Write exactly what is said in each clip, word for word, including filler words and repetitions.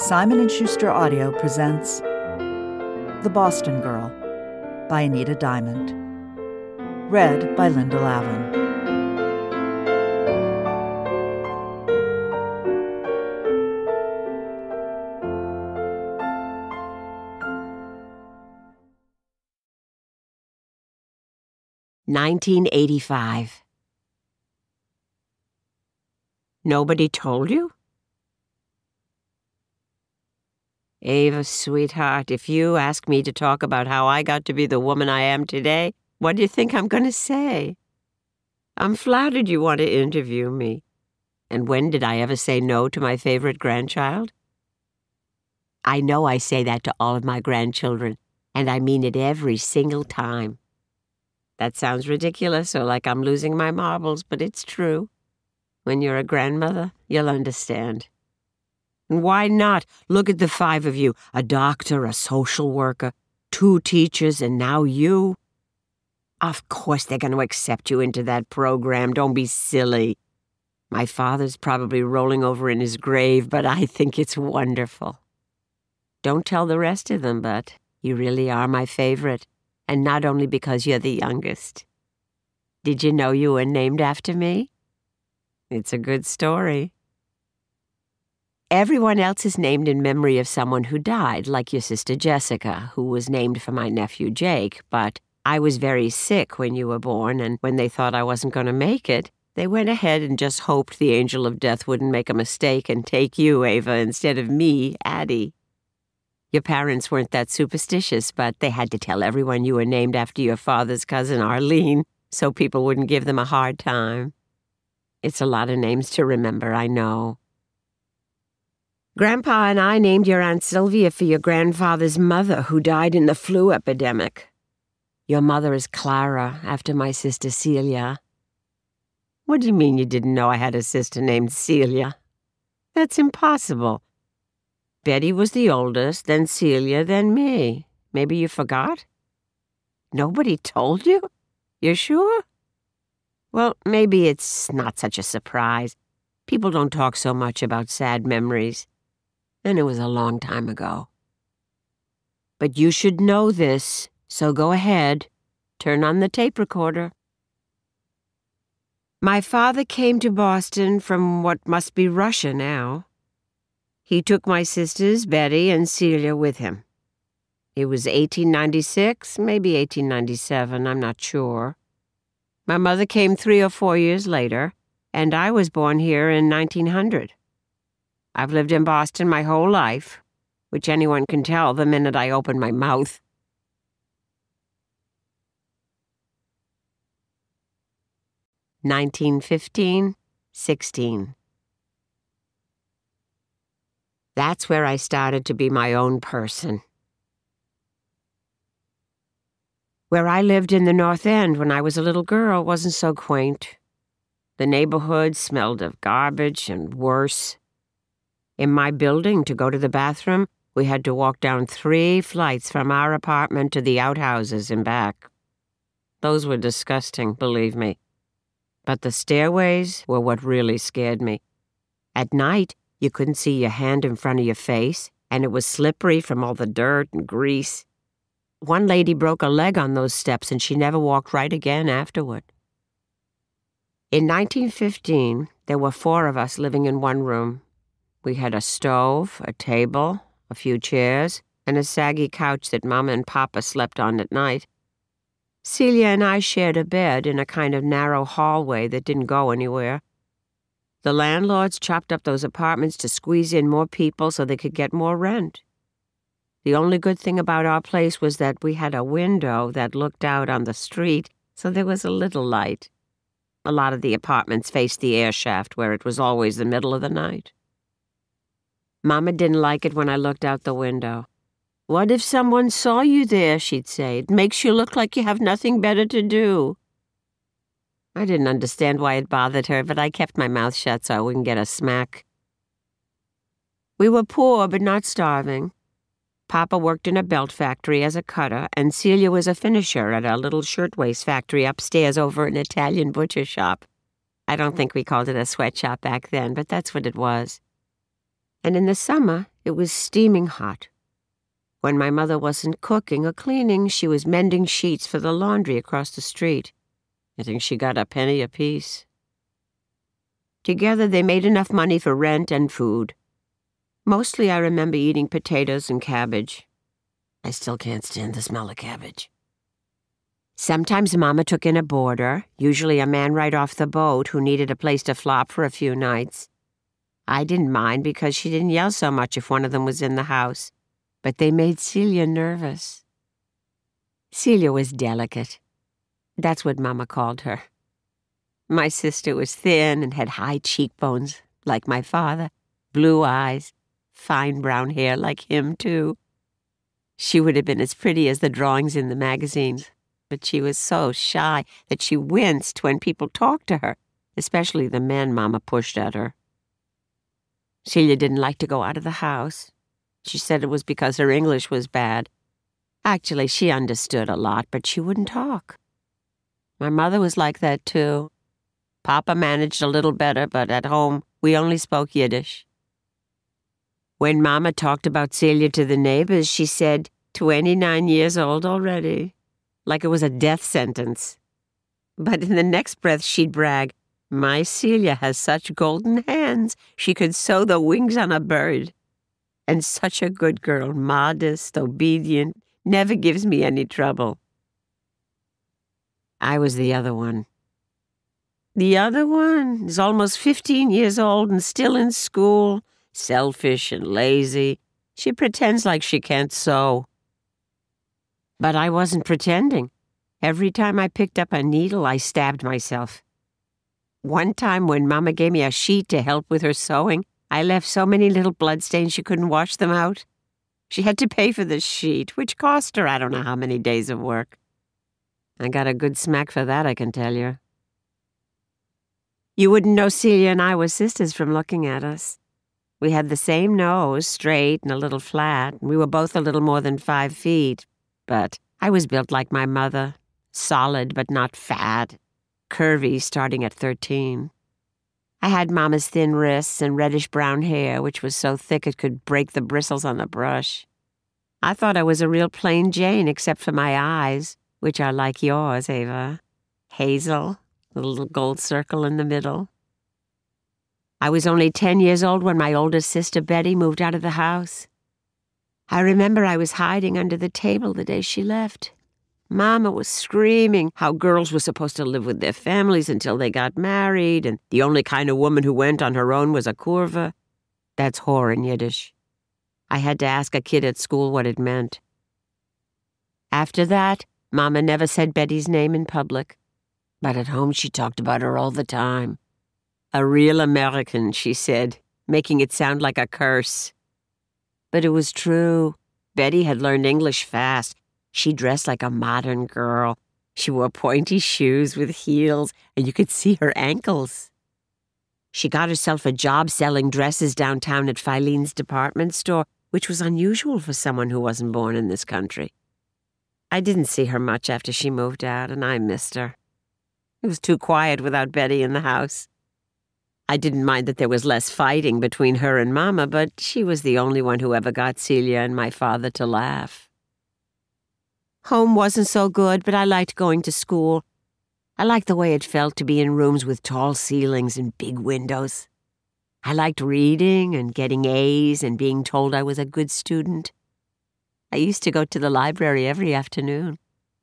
Simon and Schuster Audio presents The Boston Girl by Anita Diamant. Read by Linda Lavin. nineteen eighty-five. Nobody told you? Ava, sweetheart, if you ask me to talk about how I got to be the woman I am today, what do you think I'm going to say? I'm flattered you want to interview me. And when did I ever say no to my favorite grandchild? I know I say that to all of my grandchildren, and I mean it every single time. That sounds ridiculous or like I'm losing my marbles, but it's true. When you're a grandmother, you'll understand. And why not? Look at the five of you, a doctor, a social worker, two teachers, and now you. Of course they're going to accept you into that program. Don't be silly. My father's probably rolling over in his grave, but I think it's wonderful. Don't tell the rest of them, but you really are my favorite, and not only because you're the youngest. Did you know you were named after me? It's a good story. Everyone else is named in memory of someone who died, like your sister Jessica, who was named for my nephew Jake, but I was very sick when you were born, and when they thought I wasn't going to make it, they went ahead and just hoped the angel of death wouldn't make a mistake and take you, Ava, instead of me, Addie. Your parents weren't that superstitious, but they had to tell everyone you were named after your father's cousin Arlene, so people wouldn't give them a hard time. It's a lot of names to remember, I know. Grandpa and I named your Aunt Sylvia for your grandfather's mother, who died in the flu epidemic. Your mother is Clara, after my sister Celia. What do you mean you didn't know I had a sister named Celia? That's impossible. Betty was the oldest, then Celia, then me. Maybe you forgot? Nobody told you? You're sure? Well, maybe it's not such a surprise. People don't talk so much about sad memories. And it was a long time ago. But you should know this, so go ahead. Turn on the tape recorder. My father came to Boston from what must be Russia now. He took my sisters, Betty and Celia, with him. It was eighteen ninety-six, maybe eighteen ninety-seven, I'm not sure. My mother came three or four years later, and I was born here in nineteen hundred. I've lived in Boston my whole life, which anyone can tell the minute I open my mouth. nineteen fifteen, sixteen. That's where I started to be my own person. Where I lived in the North End when I was a little girl wasn't so quaint. The neighborhood smelled of garbage and worse. In my building, to go to the bathroom, we had to walk down three flights from our apartment to the outhouses and back. Those were disgusting, believe me. But the stairways were what really scared me. At night, you couldn't see your hand in front of your face, and it was slippery from all the dirt and grease. One lady broke a leg on those steps, and she never walked right again afterward. In nineteen fifteen, there were four of us living in one room. We had a stove, a table, a few chairs, and a saggy couch that Mama and Papa slept on at night. Celia and I shared a bed in a kind of narrow hallway that didn't go anywhere. The landlords chopped up those apartments to squeeze in more people so they could get more rent. The only good thing about our place was that we had a window that looked out on the street, so there was a little light. A lot of the apartments faced the air shaft, where it was always the middle of the night. Mama didn't like it when I looked out the window. "What if someone saw you there?" she'd say. "It makes you look like you have nothing better to do." I didn't understand why it bothered her, but I kept my mouth shut so I wouldn't get a smack. We were poor, but not starving. Papa worked in a belt factory as a cutter, and Celia was a finisher at a little shirtwaist factory upstairs over an Italian butcher shop. I don't think we called it a sweatshop back then, but that's what it was. And in the summer, It was steaming hot. When my mother wasn't cooking or cleaning, she was mending sheets for the laundry across the street. I think she got a penny apiece. Together they made enough money for rent and food. Mostly I remember eating potatoes and cabbage. I still can't stand the smell of cabbage. Sometimes Mama took in a boarder, usually a man right off the boat who needed a place to flop for a few nights. I didn't mind because she didn't yell so much if one of them was in the house, but they made Celia nervous. Celia was delicate. That's what Mama called her. My sister was thin and had high cheekbones, like my father, blue eyes, fine brown hair like him, too. She would have been as pretty as the drawings in the magazines, but she was so shy that she winced when people talked to her, especially the men Mama pushed at her. Celia didn't like to go out of the house. She said it was because her English was bad. Actually, she understood a lot, but she wouldn't talk. My mother was like that, too. Papa managed a little better, but at home, we only spoke Yiddish. When Mama talked about Celia to the neighbors, she said, twenty-nine years old already, like it was a death sentence. But in the next breath, she'd brag, my Celia has such golden hands, she could sew the wings on a bird. And such a good girl, modest, obedient, never gives me any trouble. I was the other one. The other one is almost fifteen years old and still in school, selfish and lazy. She pretends like she can't sew. But I wasn't pretending. Every time I picked up a needle, I stabbed myself. One time when Mama gave me a sheet to help with her sewing, I left so many little bloodstains she couldn't wash them out. She had to pay for the sheet, which cost her I don't know how many days of work. I got a good smack for that, I can tell you. You wouldn't know Celia and I were sisters from looking at us. We had the same nose, straight and a little flat, and we were both a little more than five feet. But I was built like my mother, solid but not fat, curvy starting at thirteen. I had Mama's thin wrists and reddish-brown hair, which was so thick it could break the bristles on the brush. I thought I was a real plain Jane except for my eyes, which are like yours, Ava. Hazel, with a little gold circle in the middle. I was only ten years old when my oldest sister, Betty, moved out of the house. I remember I was hiding under the table the day she left. Mama was screaming how girls were supposed to live with their families until they got married, and the only kind of woman who went on her own was a kurva. That's whore in Yiddish. I had to ask a kid at school what it meant. After that, Mama never said Betty's name in public, but at home she talked about her all the time. A real American, she said, making it sound like a curse. But it was true. Betty had learned English fast. She dressed like a modern girl. She wore pointy shoes with heels, and you could see her ankles. She got herself a job selling dresses downtown at Filene's department store, which was unusual for someone who wasn't born in this country. I didn't see her much after she moved out, and I missed her. It was too quiet without Betty in the house. I didn't mind that there was less fighting between her and Mama, but she was the only one who ever got Celia and my father to laugh. Home wasn't so good, but I liked going to school. I liked the way it felt to be in rooms with tall ceilings and big windows. I liked reading and getting A's and being told I was a good student. I used to go to the library every afternoon.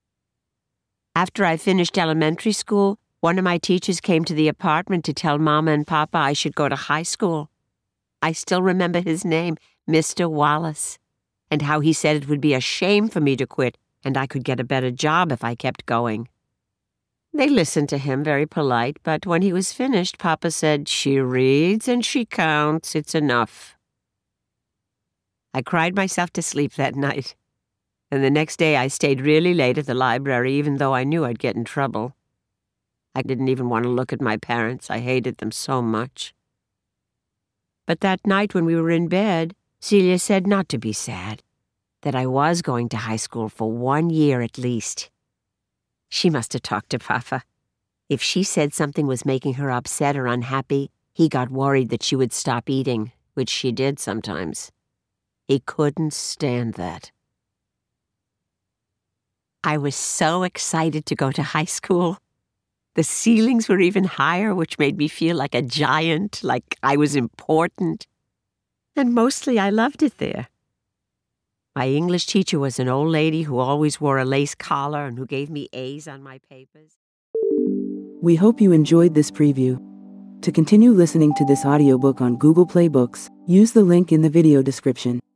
After I finished elementary school, one of my teachers came to the apartment to tell Mama and Papa I should go to high school. I still remember his name, Mister Wallace, and how he said it would be a shame for me to quit and I could get a better job if I kept going. They listened to him, very polite, but when he was finished, Papa said, "She reads and she counts, it's enough." I cried myself to sleep that night, and the next day I stayed really late at the library even though I knew I'd get in trouble. I didn't even want to look at my parents. I hated them so much. But that night when we were in bed, Celia said not to be sad, that I was going to high school for one year at least. She must have talked to Papa. If she said something was making her upset or unhappy, he got worried that she would stop eating, which she did sometimes. He couldn't stand that. I was so excited to go to high school. The ceilings were even higher, which made me feel like a giant, like I was important. And mostly I loved it there. My English teacher was an old lady who always wore a lace collar and who gave me A's on my papers. We hope you enjoyed this preview. To continue listening to this audiobook on Google Play Books, use the link in the video description.